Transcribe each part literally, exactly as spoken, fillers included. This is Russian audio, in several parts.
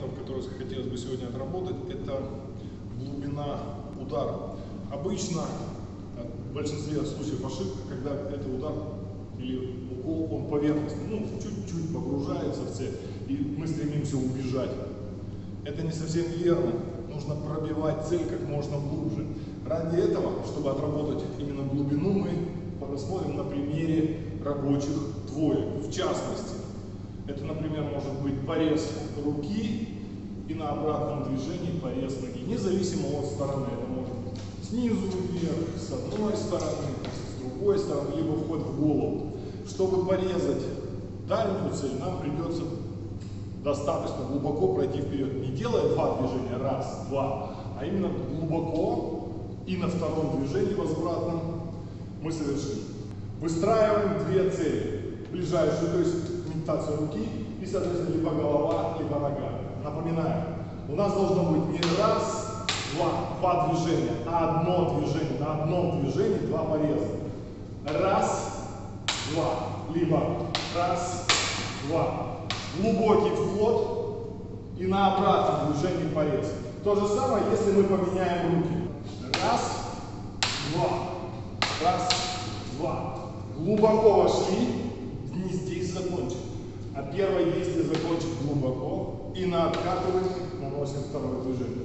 моментов, которые хотелось бы сегодня отработать, это глубина удара. Обычно, в большинстве случаев ошибка, когда это удар или укол, он поверхностный, ну, чуть-чуть погружается в цель, и мы стремимся убежать. Это не совсем верно. Нужно пробивать цель как можно глубже. Ради этого, чтобы отработать именно глубину, мы посмотрим на примере рабочих двоек. В частности, это, например, может быть порез руки и на обратном движении порез ноги. Независимо от стороны. Это может быть снизу вверх, с одной стороны, с другой стороны, либо вход в голову. Чтобы порезать дальнюю цель, нам придется достаточно глубоко пройти вперед. Не делая два движения, раз, два, а именно глубоко и на втором движении возвратном мы совершим. Выстраиваем две цели. Ближайшую, то есть имитацию руки и, соответственно, либо голова, либо нога. Напоминаю, у нас должно быть не раз, два, два движения, а одно движение. На одном движении два пореза. Раз, два, либо раз, два. Глубокий вход и на обратном движении порез. То же самое, если мы поменяем руки. Раз, два, раз, два. Глубоко вошли, не здесь закончим. А первое действие закончим глубоко и на откатывании наносим второе движение.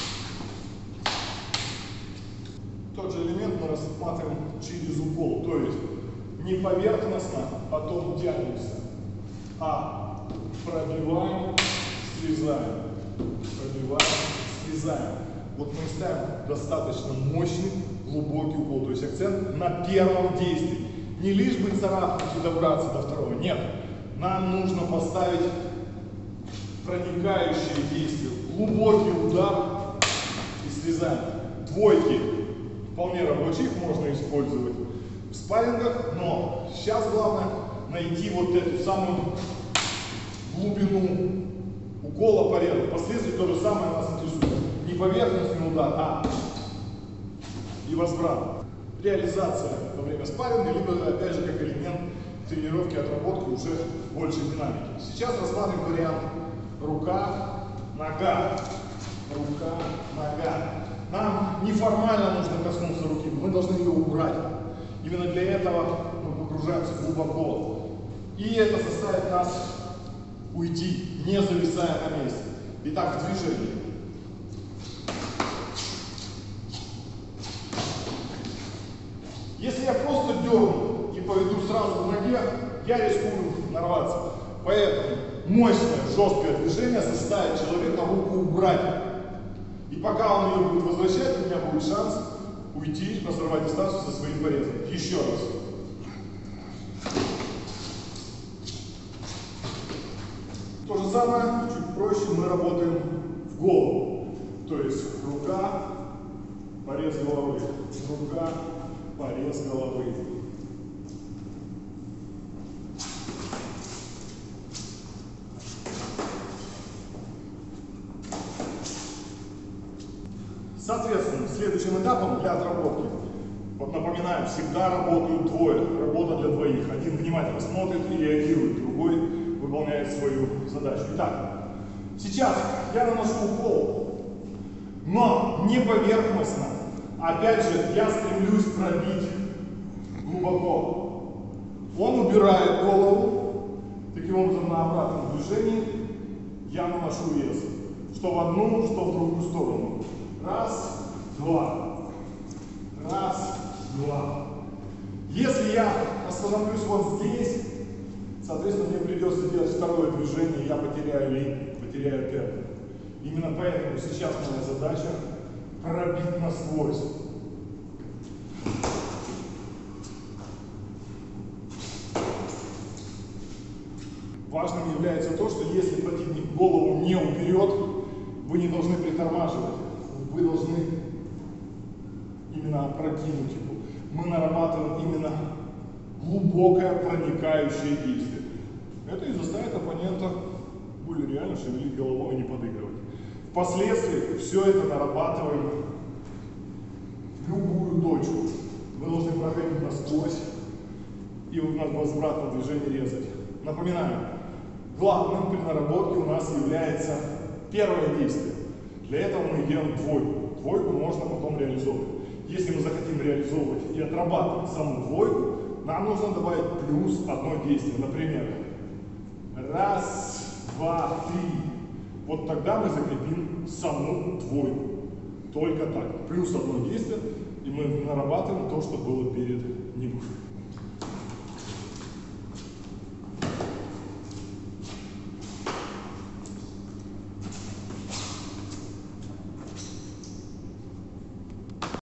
Тот же элемент мы рассматриваем через укол, то есть не поверхностно, потом тянемся, а пробиваем, срезаем, пробиваем, срезаем. Вот мы ставим достаточно мощный, глубокий укол, то есть акцент на первом действии. Не лишь бы царапнуть и добраться до второго, нет. Нам нужно поставить проникающее действие, глубокий удар и срезаем. Двойки вполне рабочих можно использовать в спаррингах, но сейчас главное найти вот эту самую глубину укола пореза. Впоследствии то же самое нас интересует. Не поверхностный удар, а и возврат. Реализация во время спарринга, либо опять же как элемент тренировки, отработки уже большей динамики. Сейчас рассматриваем вариант рука, нога, рука, нога. Нам неформально нужно коснуться руки, мы должны ее убрать. Именно для этого мы погружаемся глубоко. И это заставит нас уйти, не зависая на месте. Итак, в движении. Если я просто дерну и поведу сразу в ноге, я рискую нарваться. Поэтому мощное, жесткое движение заставит человека руку убрать. И пока он ее будет возвращать, у меня будет шанс уйти, разорвать дистанцию со своим порезом. Еще раз. То же самое, чуть проще, мы работаем в голову. То есть рука, порез головы, рука, порез головы. Соответственно, следующим этапом для отработки, вот напоминаем, всегда работают двое, работа для двоих. Один внимательно смотрит и реагирует, другой выполняет свою задачу. Итак, сейчас я наношу укол, но не поверхностно. Опять же, я стремлюсь пробить глубоко. Он убирает голову, таким образом на обратном движении я наношу вес, что в одну, что в другую сторону. Раз, два, раз, два. Если я остановлюсь вот здесь, соответственно, мне придется делать второе движение, я потеряю линию, потеряю темп. Именно поэтому сейчас моя задача пробить насквозь. Важным является то, что если противник голову не уберет, вы не должны притормаживать, вы должны именно опрокинуть его. Мы нарабатываем именно глубокое проникающее действие. Это и заставит оппонента более реально шевелить головой и не подыгрывать. Впоследствии все это нарабатываем в любую точку. Вы должны проходить насквозь и в возвратном движении резать. Напоминаю, главным при наработке у нас является первое действие. Для этого мы делаем двойку. Двойку можно потом реализовывать. Если мы захотим реализовывать и отрабатывать саму двойку, нам нужно добавить плюс одно действие. Например, раз, два, три. Вот тогда мы закрепим саму двойку. Только так. Плюс одно действие, и мы нарабатываем то, что было перед ним.